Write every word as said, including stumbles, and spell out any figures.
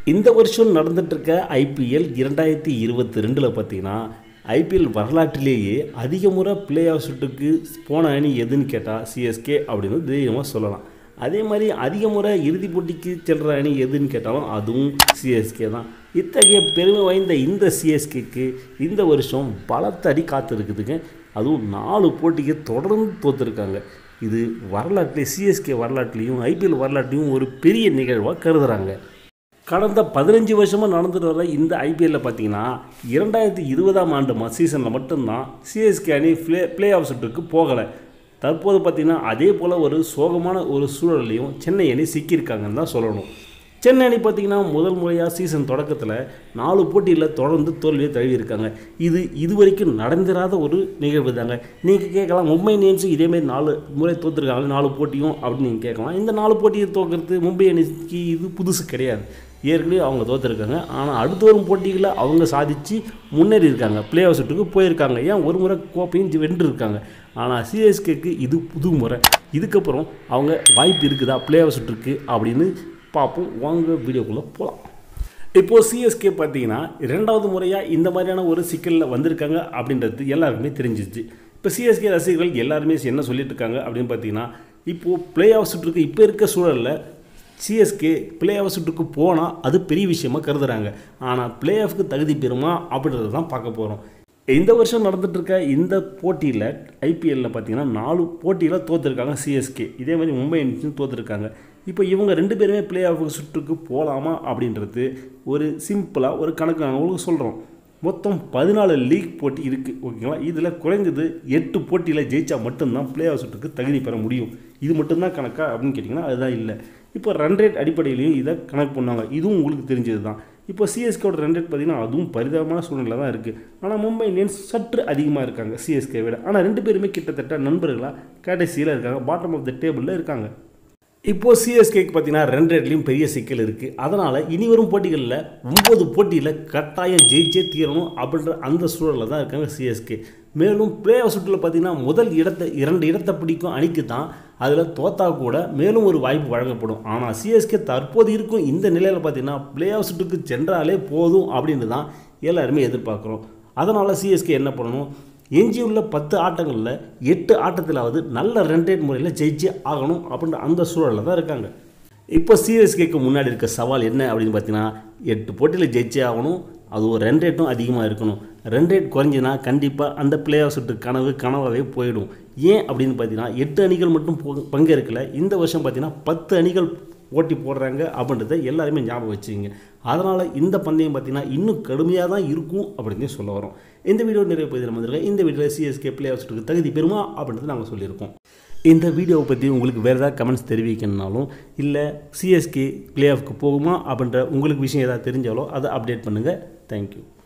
இந்த வருஷம் நடந்துட்டு இருக்க ஐபிஎல் இரண்டாயிரத்தி இருபத்தி ரெண்டில் பார்த்தீங்கன்னா ஐபிஎல் வரலாற்றிலேயே அதிக முறை பிளே ஆஃப் சுற்றுக்கு போன அணி எதுன்னு கேட்டால் சிஎஸ்கே அப்படின்னு தைரியமாக சொல்லலாம். அதே மாதிரி அதிக முறை இறுதிப் போட்டிக்கு செல்கிற அணி எதுன்னு கேட்டாலும் அதுவும் சிஎஸ்கே தான். இத்தகைய பெருமை வாய்ந்த இந்த சிஎஸ்கேக்கு இந்த வருஷம் பலத்த அடி காத்திருக்குதுங்க. அதுவும் நாலு போட்டிக்கு தொடர்ந்து தோற்றுருக்காங்க. இது வரலாற்றிலே சிஎஸ்கே வரலாற்றுலேயும் ஐபிஎல் வரலாற்றையும் ஒரு பெரிய நிகழ்வாக கருதுகிறாங்க. கடந்த பதினஞ்சு வருஷமாக நடந்துட்டு வர இந்த ஐபிஎல்லில் பார்த்தீங்கன்னா இரண்டாயிரத்தி இருபதாம் ஆண்டு மா சீசனில் மட்டும்தான் சிஎஸ்கே அணி ப்ளே பிளே ஆஃப் சுற்றுக்கு போகலை. தற்போது பார்த்திங்கன்னா அதே போல் ஒரு சோகமான ஒரு சூழலையும் சென்னை அணி சிக்கியிருக்காங்கன்னு தான் சொல்லணும். சென்னை அணி பார்த்திங்கன்னா முதல் முறையாக சீசன் தொடக்கத்தில் நாலு போட்டியில் தொடர்ந்து தோல்வியை தழுவியிருக்காங்க. இது இதுவரைக்கும் நடந்திராத ஒரு நிகழ்வு தாங்க. நீங்கள் கேட்கலாம், மும்பை இந்தியன்ஸு இதேமாரி நாலு முறை தோற்றுருக்காங்க நாலு போட்டியும் அப்படின்னு நீங்கள் கேட்கலாம். இந்த நாலு போட்டியை தோற்கிறது மும்பை அணிக்கு இது புதுசு கிடையாது. ஏற்கனவே அவங்க தோற்றுருக்காங்க. ஆனால் அடுத்த வரும் போட்டிகளில் அவங்க சாதித்து முன்னேறி இருக்காங்க, பிளே ஆஃப் சுற்றுக்கு போயிருக்காங்க. ஏன் ஒரு முறை கோப்பையும் வென்றுருக்காங்க. ஆனால் சிஎஸ்கேக்கு இது புது முறை. இதுக்கப்புறம் அவங்க வாய்ப்பு இருக்குதா பிளே ஆஃப் சுற்றுக்கு அப்படின்னு பார்ப்போம். வாங்க வீடியோக்குள்ளே போகலாம். இப்போது சிஎஸ்கே பார்த்தீங்கன்னா இரண்டாவது முறையாக இந்த மாதிரியான ஒரு சிக்கலில் வந்திருக்காங்க அப்படின்றது எல்லாருக்குமே தெரிஞ்சிச்சு. இப்போ சிஎஸ்கே ரசிகர்கள் எல்லாருமே என்ன சொல்லிட்டு இருக்காங்க அப்படின்னு பார்த்தீங்கன்னா, இப்போது பிளே ஆஃப் சுற்றுக்கு இப்போ இருக்க சூழலில் சிஎஸ்கே பிளே ஆஃப் சுற்றுக்கு போனால் அது பெரிய விஷயமாக கருதுகிறாங்க. ஆனால் பிளே ஆஃப்க்கு தகுதி பெறுமா அப்படின்றத தான் பார்க்க போகிறோம். இந்த வருஷம் நடந்துகிட்ருக்க இந்த போட்டியில் ஐபிஎல்லில் பார்த்தீங்கன்னா நாலு போட்டியில் தோற்றுருக்காங்க சிஎஸ்கே. இதே மாதிரி மும்பை இந்தியன்ஸும் தோற்றுருக்காங்க. இப்போ இவங்க ரெண்டு பேருமே பிளே ஆஃப் சுற்றுக்கு போகலாமா அப்படின்றது ஒரு சிம்பிளாக ஒரு கணக்கு நாங்கள் உங்களுக்கு சொல்கிறோம். மொத்தம் பதினாலு லீக் போட்டி இருக்குது, ஓகேங்களா. இதில் குறைஞ்சது எட்டு போட்டியில் ஜெயிச்சா மட்டும்தான் பிளே ஆஃப் சுற்றுக்கு தகுதி பெற முடியும். இது மட்டும்தான் கணக்கா அப்படின்னு கேட்டிங்கன்னா அதுதான் இல்லை. இப்போ ரன் ரேட் அடிப்படையிலையும் இதை கணக்கு பண்ணுவாங்க. இதுவும் உங்களுக்கு தெரிஞ்சது தான். இப்போ சிஎஸ்கேவோட ரன் ரேட் பார்த்திங்கன்னா அதுவும் பரிதாபமான சூழ்நிலை தான் இருக்குது. ஆனால் மும்பை இந்தியன்ஸ் சற்று அதிகமாக இருக்காங்க சிஎஸ்கே விட. ஆனால் ரெண்டு பேருமே கிட்டத்தட்ட நண்பர்களாக கடைசியில் இருக்காங்க, பாட்டம் ஆஃப் த டேபிளில் இருக்காங்க. இப்போது சிஎஸ்கேக்கு பார்த்தீங்கன்னா ரன் ரேட்லேயும் பெரிய சிக்கல் இருக்குது. அதனால் இனி வரும் போட்டிகளில் ஒம்பது போட்டியில் கட்டாயம் ஜெயிச்சே தீரணும் அப்படின்ற அந்த சூழலில் தான் இருக்காங்க சிஎஸ்கே. மேலும் பிளே ஆஃப் சுற்றில் பார்த்தீங்கன்னா முதல் இடத்தை இரண்டு இடத்தை பிடிக்கும் அணிக்கு தான் அதில் தோத்தா கூட மேலும் ஒரு வாய்ப்பு வழங்கப்படும். ஆனால் சிஎஸ்கே தற்போது இருக்கும் இந்த நிலையில் பார்த்தீங்கன்னா பிளே ஆஃப் சுற்றுக்கு சென்றாலே போதும் அப்படின்னு தான் எல்லாருமே எதிர்பார்க்குறோம். அதனால் சிஎஸ்கே என்ன பண்ணணும், எஞ்சியுள்ள பத்து ஆட்டங்களில் எட்டு ஆட்டத்திலாவது நல்ல ரன் ரேட் முறையில் ஜெயிச்சு ஆகணும் அப்படின்ற அந்த சூழலில் தான் இருக்காங்க. இப்போ சிஎஸ்கேக்கு முன்னாடி இருக்க சவால் என்ன அப்படின்னு பார்த்தீங்கன்னா, எட்டு போட்டியில் ஜெயிச்சே ஆகணும், அது ஒரு ரன் ரேட்டும் அதிகமாக இருக்கணும். ரன் ரேட் குறைஞ்சினா கண்டிப்பாக அந்த பிளே ஆஃப் சுற்று கனவு கனவாகவே போயிடும். ஏன் அப்படின்னு பார்த்தீங்கன்னா எட்டு அணிகள் மட்டும் பங்கேற்கலை. இந்த வருஷம் பார்த்தீங்கன்னா பத்து அணிகள் போட்டி போடுறாங்க அப்படின்றத எல்லாருமே ஞாபகம் வச்சுங்க. அதனால் இந்த பந்தயம் பார்த்திங்கன்னா இன்னும் கடுமையாக தான் இருக்கும் அப்படின்னு சொல்ல வரோம். இந்த வீடியோ நிறைய பேர் நம்ம வந்துருக்கேன். இந்த வீடியோவில் சிஎஸ்கே பிளே ஆஃப் சுற்றுக்கு தகுதி பெறுமா அப்படின்றது நாங்கள் சொல்லியிருக்கோம். இந்த வீடியோவை பற்றி உங்களுக்கு வேறு ஏதாவது கமெண்ட்ஸ் தெரிவிக்கணுனாலும் இல்லை சிஎஸ்கே பிளே ஆஃப்க்கு போகுமா அப்படின்ற உங்களுக்கு விஷயம் ஏதாவது தெரிஞ்சாலோ அதை அப்டேட் பண்ணுங்கள். தேங்க்யூ.